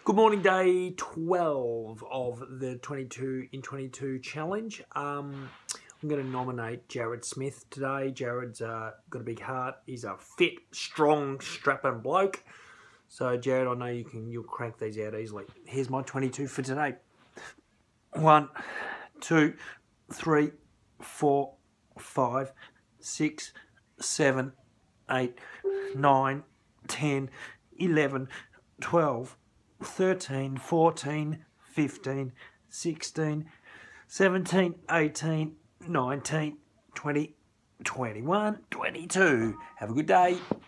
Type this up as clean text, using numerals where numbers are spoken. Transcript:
Good morning, day 12 of the 22 in 22 challenge. I'm going to nominate Jarryd Smith today. Jarryd's got a big heart. He's a fit, strong, strapping bloke. So, Jarryd, I know you'll crank these out easily. Here's my 22 for today. 1, 2, 3, 4, 5, 6, 7, 8, 9, 10, 11, 12, 13, 14, 15, 16, 17, 18, 19, 20, 21, 22. Have a good day.